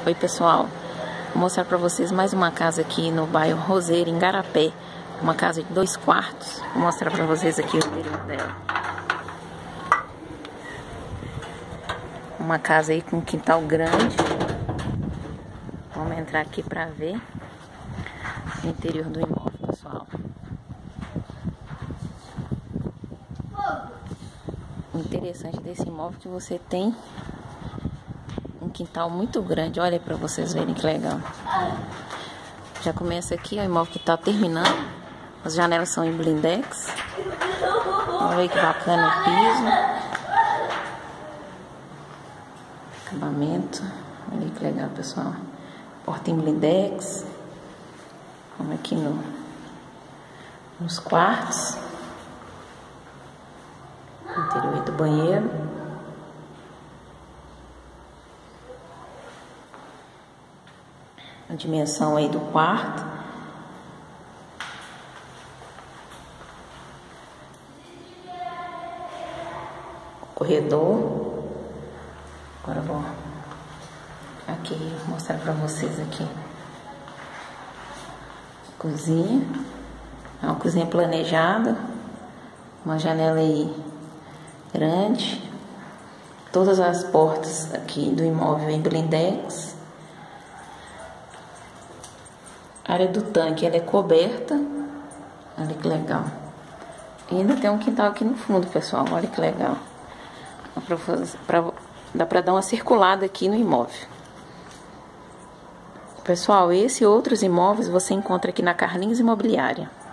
Oi pessoal, vou mostrar para vocês mais uma casa aqui no bairro Roseira, em Garapé. Uma casa de 2 quartos. Vou mostrar para vocês aqui o interior dela. Uma casa aí com um quintal grande. Vamos entrar aqui para ver o interior do imóvel, pessoal. O interessante desse imóvel é que você tem um quintal muito grande. Olha para vocês verem que legal. Já começa aqui, ó, o imóvel que está terminando. As janelas são em blindex. Olha aí que bacana o piso. Acabamento. Olha aí que legal, pessoal. Porta em blindex. Vamos aqui nos quartos. Interior do banheiro. A dimensão aí do quarto. Corredor. Agora eu vou aqui mostrar para vocês aqui. Cozinha. É uma cozinha planejada. Uma janela aí grande. Todas as portas aqui do imóvel em blindex. A área do tanque, ela é coberta. Olha que legal. E ainda tem um quintal aqui no fundo, pessoal. Olha que legal. Dá pra dar uma circulada aqui no imóvel. Pessoal, esse e outros imóveis você encontra aqui na Carlinhos Imobiliária.